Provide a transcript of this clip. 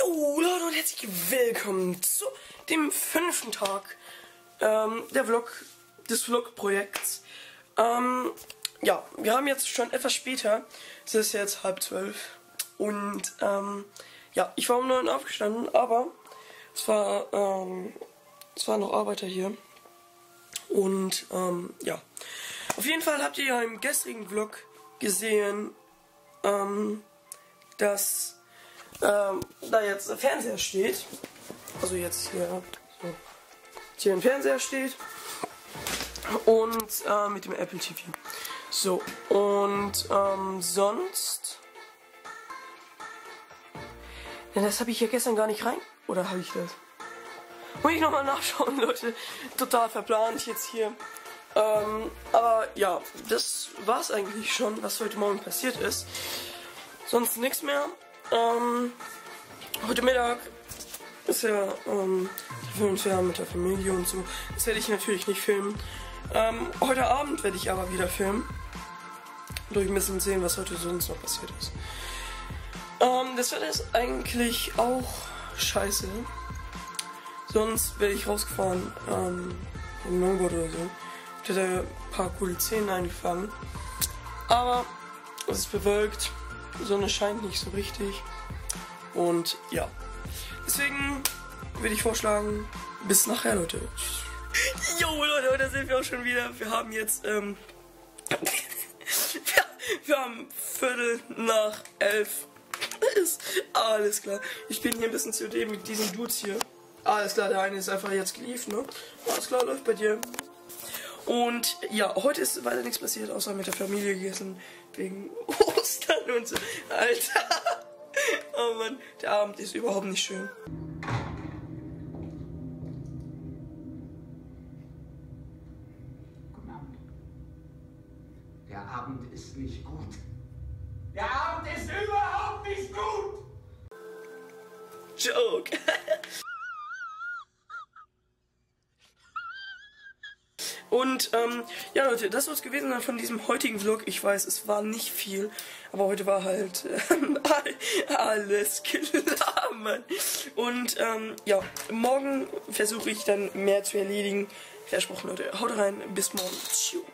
Jo Leute und herzlich willkommen zu dem 5. Tag des Vlog-Projekts. Ja, wir haben jetzt schon etwas später, es ist jetzt 11:30 und ja, ich war um 9 aufgestanden, aber es war noch Arbeiter hier und ja, auf jeden Fall habt ihr ja im gestrigen Vlog gesehen, dass da jetzt ein Fernseher steht, also jetzt hier ein Fernseher steht und mit dem Apple TV. So, und sonst, ja, das habe ich ja gestern gar nicht rein, oder habe ich das? Muss ich nochmal nachschauen, Leute, total verplant jetzt hier. Aber ja, das war's eigentlich schon, was heute Morgen passiert ist. Sonst nichts mehr. Heute Mittag ist ja Fernseher mit der Familie und so. Das werde ich natürlich nicht filmen. Heute Abend werde ich aber wieder filmen. Durch ein bisschen sehen, was heute sonst noch passiert ist. Das Wetter ist eigentlich auch scheiße. Sonst werde ich rausgefahren im Longboard oder so. Ich hätte ein paar coole Szenen eingefangen. Aber es ist bewölkt. Die Sonne scheint nicht so richtig. Und ja. Deswegen würde ich vorschlagen, bis nachher, Leute. Jo, Leute, da sind wir auch schon wieder. Wir haben jetzt, wir haben 11:15. Ist alles klar. Ich bin hier ein bisschen COD mit diesen Dudes hier. Alles klar, der eine ist einfach jetzt geliefert, ne? Alles klar, läuft bei dir. Und ja, heute ist weiter nichts passiert, außer mit der Familie gegessen, wegen Ostern und so. Alter, oh Mann, der Abend ist überhaupt nicht schön. Guten Abend. Der Abend ist nicht gut. Der Abend ist überhaupt nicht gut! Joke. Und ja Leute, das war's gewesen von diesem heutigen Vlog. Ich weiß, es war nicht viel, aber heute war halt alles klar, Mann. Und ja, morgen versuche ich dann mehr zu erledigen. Versprochen, Leute. Haut rein, bis morgen. Tschüss.